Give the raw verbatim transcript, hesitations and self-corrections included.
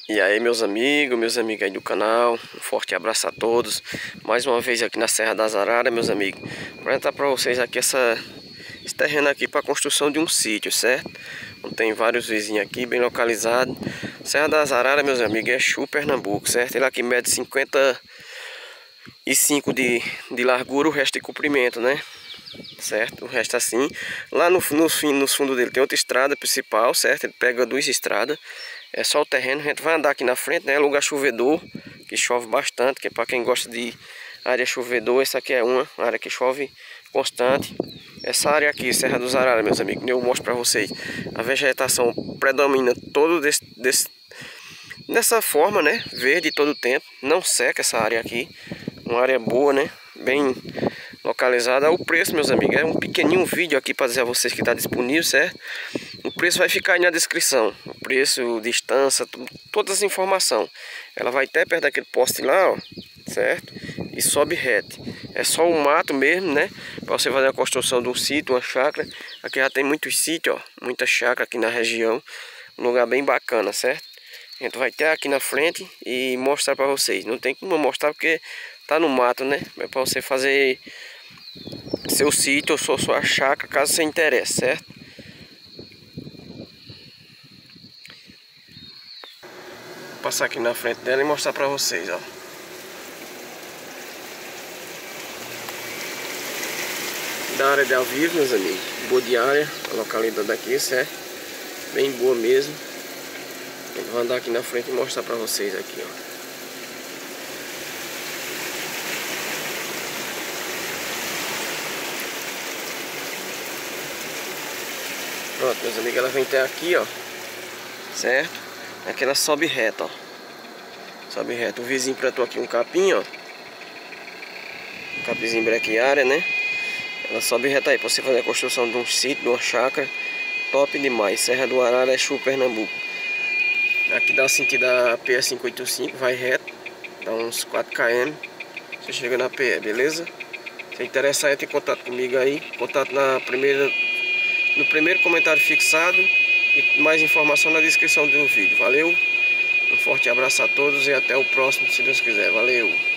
E aí, meus amigos, meus amigos aí do canal, um forte abraço a todos. Mais uma vez aqui na Serra das Araras, meus amigos. Vou apresentar para vocês aqui essa, esse terreno aqui para construção de um sítio, certo? Tem vários vizinhos aqui, bem localizado. Serra das Araras, meus amigos, é Chu, Pernambuco, certo? Ele aqui mede cinquenta e cinco de, de largura, o resto de comprimento, né? Certo? O resto assim. Lá no, no, no fundo dele tem outra estrada principal, certo? Ele pega duas estradas. É só o terreno, a gente vai andar aqui na frente, né? Lugar chovedor, que chove bastante, que é para quem gosta de área chovedor. Essa aqui é uma área que chove constante. Essa área aqui, Serra dos Araras, meus amigos, eu mostro para vocês. A vegetação predomina todo desse, desse, dessa forma, né? Verde todo o tempo. Não seca essa área aqui. Uma área boa, né? Bem localizada. O preço, meus amigos, é um pequenininho vídeo aqui para dizer a vocês que está disponível, certo? O preço vai ficar aí na descrição. O preço, distância, todas as informações. Ela vai até perto daquele poste lá, ó, certo? E sobe reto. É só o mato mesmo, né? Para você fazer a construção de um sítio, uma chácara. Aqui já tem muitos sítios, ó. Muita chácara aqui na região. Um lugar bem bacana, certo? A gente vai ter aqui na frente e mostrar para vocês. Não tem como mostrar porque tá no mato, né? É para você fazer seu sítio ou sua chácara, caso você interesse, certo? Vou passar aqui na frente dela e mostrar para vocês, ó. Da área de Alvivo, meus amigos. Boa de área, a localidade daqui, certo? Bem boa mesmo. Eu vou andar aqui na frente e mostrar para vocês aqui, ó. Pronto, meus amigos, ela vem até aqui, ó. Certo? Aqui ela sobe reto, ó. Sobe reto. O vizinho plantou aqui um capim, ó. Um capinzinho brequiária, né? Ela sobe reto aí pra você fazer a construção de um sítio, de uma chácara. Top demais. Serra do Araras, Chu, Pernambuco. Aqui dá o sentido da P S quinhentos e oitenta e cinco, vai reto. Dá uns quatro quilômetros. Você chega na P E, beleza? Se interessar, entre em contato comigo aí. Contato na primeira... no primeiro comentário fixado e mais informação na descrição do vídeo. Valeu? Um forte abraço a todos e até o próximo, se Deus quiser. Valeu!